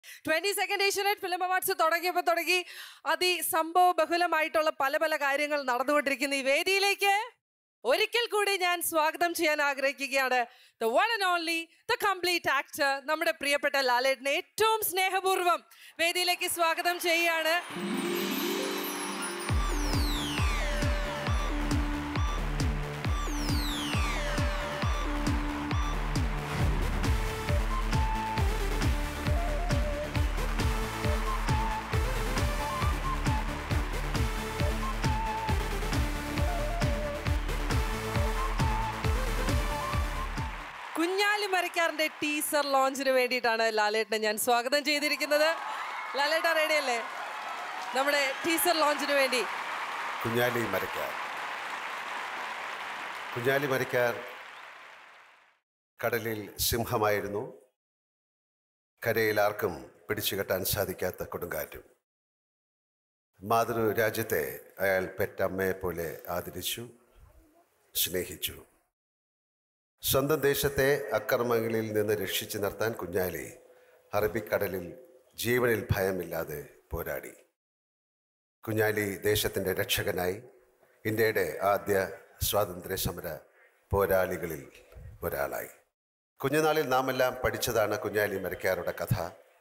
22nd Asianet film awards തുടങ്ങി അതിസംഭവ ബഹുലമായിട്ടുള്ള പല പല കാര്യങ്ങൾ നടന്നുകൊണ്ടിരിക്കുന്ന ഈ വേദിയിലേക്ക് ഒരിക്കൽ കൂടി ഞാൻ സ്വാഗതം ചെയ്യാൻ ആഗ്രഹിക്കുകയാണ്. The one and only, the complete actor, നമ്മുടെ പ്രിയപ്പെട്ട ലാലേട്ടനെ ഏറ്റവും സ്നേഹപൂർവ്വം വേദിയിലേക്ക് സ്വാഗതം ചെയ്യുകയാണ്. കുഞ്ഞാലി മരക്കാരന്റെ ടീസർ ലോഞ്ചിന് വേണ്ടിയിട്ടാണ് ലാലേട്ടനെ ഞാൻ സ്വാഗതം ചെയ്തിരിക്കുന്നത്. ലാലേട്ട റെഡി അല്ലേ നമ്മുടെ ടീസർ ലോഞ്ചിന് വേണ്ടി? കുഞ്ഞാലി മരക്കാർ കടലിൽ സിംഹമായിരുന്നു. കരയിൽ ആർക്കും പിടിച്ചുകെട്ടാൻ സാധിക്കാത്ത കൊടുങ്കാറ്റും. മാതൃരാജ്യത്തെ അയാൾ പെറ്റമ്മയെ പോലെ ആദരിച്ചു, സ്നേഹിച്ചു. സ്വന്തം ദേശത്തെ അക്രമങ്ങളിൽ നിന്ന് രക്ഷിച്ചു നിർത്താൻ കുഞ്ഞാലി അറബിക്കടലിൽ ജീവനിൽ ഭയമില്ലാതെ പോരാടി. കുഞ്ഞാലി ദേശത്തിൻ്റെ രക്ഷകനായി ഇന്ത്യയുടെ ആദ്യ സ്വാതന്ത്ര്യ സമര പോരാളികളിൽ ഒരാളായി. കുഞ്ഞുനാളിൽ നാമെല്ലാം പഠിച്ചതാണ് കുഞ്ഞാലി മരക്കാരുടെ കഥ.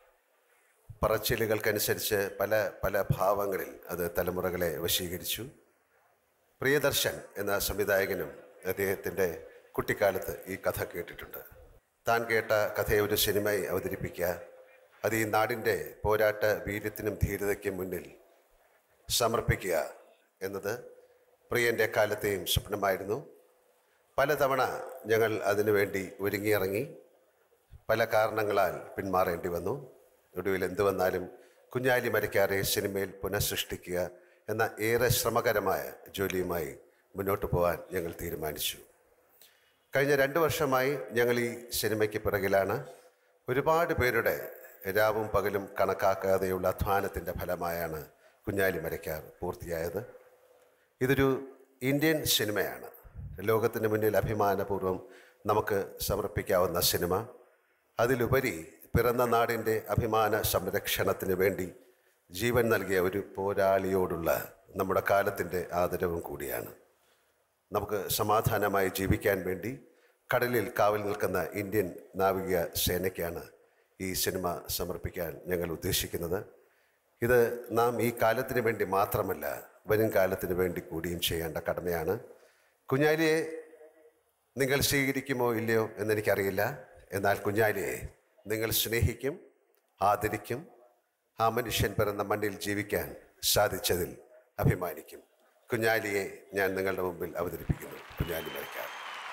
പറച്ചിലുകൾക്കനുസരിച്ച് പല പല ഭാവങ്ങളിൽ അത് തലമുറകളെ വശീകരിച്ചു. പ്രിയദർശൻ എന്ന സംവിധായകനും അദ്ദേഹത്തിൻ്റെ കുട്ടിക്കാലത്ത് ഈ കഥ കേട്ടിട്ടുണ്ട്. താൻ കേട്ട കഥയെ ഒരു സിനിമയായി അവതരിപ്പിക്കുക, അത് ഈ നാടിൻ്റെ പോരാട്ട വീര്യത്തിനും ധീരതയ്ക്കും മുന്നിൽ സമർപ്പിക്കുക എന്നത് പ്രിയൻ്റെ കാലത്തെയും സ്വപ്നമായിരുന്നു. പലതവണ ഞങ്ങൾ അതിനുവേണ്ടി ഒരുങ്ങിയിറങ്ങി. പല കാരണങ്ങളാൽ പിന്മാറേണ്ടി വന്നു. ഒടുവിൽ എന്തു വന്നാലും കുഞ്ഞാലി മരക്കാരെ സിനിമയിൽ പുനഃസൃഷ്ടിക്കുക എന്ന ഏറെ ശ്രമകരമായ ജോലിയുമായി മുന്നോട്ട് പോകാൻ ഞങ്ങൾ തീരുമാനിച്ചു. കഴിഞ്ഞ 2 വർഷമായി ഞങ്ങൾ ഈ സിനിമയ്ക്ക് പിറകിലാണ്. ഒരുപാട് പേരുടെ രാവും പകലും കണക്കാക്കാതെയുള്ള അധ്വാനത്തിൻ്റെ ഫലമായാണ് കുഞ്ഞാലി മരക്കാർ പൂർത്തിയായത്. ഇതൊരു ഇന്ത്യൻ സിനിമയാണ്. ലോകത്തിന് മുന്നിൽ അഭിമാനപൂർവ്വം നമുക്ക് സമർപ്പിക്കാവുന്ന സിനിമ. അതിലുപരി പിറന്ന നാടിൻ്റെ അഭിമാന സംരക്ഷണത്തിന് വേണ്ടി ജീവൻ നൽകിയ ഒരു പോരാളിയോടുള്ള നമ്മുടെ കാലത്തിൻ്റെ ആദരവും കൂടിയാണ്. നമുക്ക് സമാധാനമായി ജീവിക്കാൻ വേണ്ടി കടലിൽ കാവൽ നിൽക്കുന്ന ഇന്ത്യൻ നാവിക സേനയ്ക്കാണ് ഈ സിനിമ സമർപ്പിക്കാൻ ഞങ്ങൾ ഉദ്ദേശിക്കുന്നത്. ഇത് നാം ഈ കാലത്തിന് വേണ്ടി മാത്രമല്ല, വരും കാലത്തിന് വേണ്ടി കൂടിയും ചെയ്യേണ്ട കടമയാണ്. കുഞ്ഞാലിയെ നിങ്ങൾ സ്വീകരിക്കുമോ ഇല്ലയോ എന്നെനിക്കറിയില്ല. എന്നാൽ കുഞ്ഞാലിയെ നിങ്ങൾ സ്നേഹിക്കും, ആദരിക്കും. ആ മനുഷ്യൻ പിറന്ന മണ്ണിൽ ജീവിക്കാൻ സാധിച്ചതിൽ അഭിമാനിക്കും. കുഞ്ഞാലിയെ ഞാൻ നിങ്ങളുടെ മുമ്പിൽ അവതരിപ്പിക്കുന്നു. കുഞ്ഞാലി മരക്കാർ.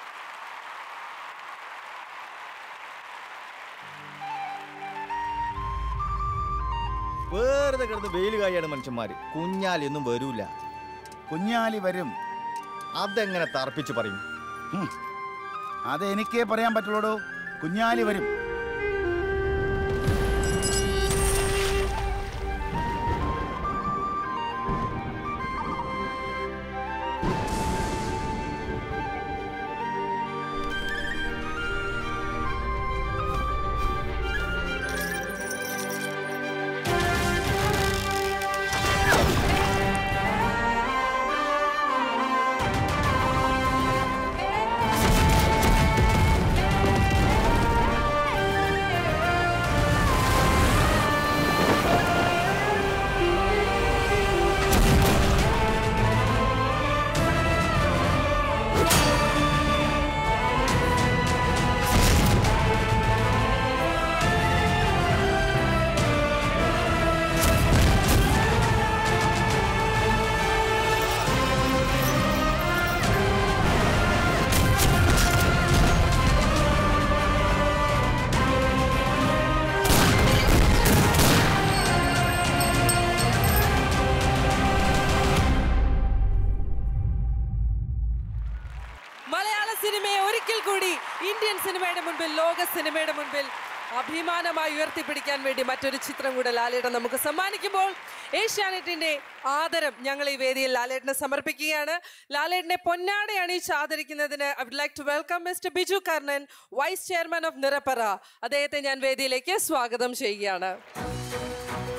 വെറുതെ കിടന്ന് വെയിൽ കായാണ് മനുഷ്യന്മാര്. കുഞ്ഞാലി ഒന്നും വരൂല. കുഞ്ഞാലി വരും. അതെങ്ങനെ തർപ്പിച്ച് പറയും? അതെനിക്കേ പറയാൻ പറ്റുള്ളൂ. കുഞ്ഞാലി വരും. മലയാള സിനിമയെ ഒരിക്കൽ കൂടി ഇന്ത്യൻ സിനിമയുടെ മുൻപിൽ, ലോക സിനിമയുടെ മുൻപിൽ അഭിമാനമായി ഉയർത്തിപ്പിടിക്കാൻ വേണ്ടി മറ്റൊരു ചിത്രം കൂടെ ലാലേട്ടൻ നമുക്ക് സമ്മാനിക്കുമ്പോൾ ഏഷ്യാനെറ്റിന്റെ ആദരം ഞങ്ങൾ ഈ വേദിയിൽ ലാലേട്ടനെ സമർപ്പിക്കുകയാണ്. ലാലേട്ടനെ പൊന്നാട അണിയിച്ച് ആദരിക്കുന്നതിന് I would like to welcome Mister Biju Karnan, vice chairman of Nirapara. അദ്ദേഹത്തെ ഞാൻ വേദിയിലേക്ക് സ്വാഗതം ചെയ്യുകയാണ്.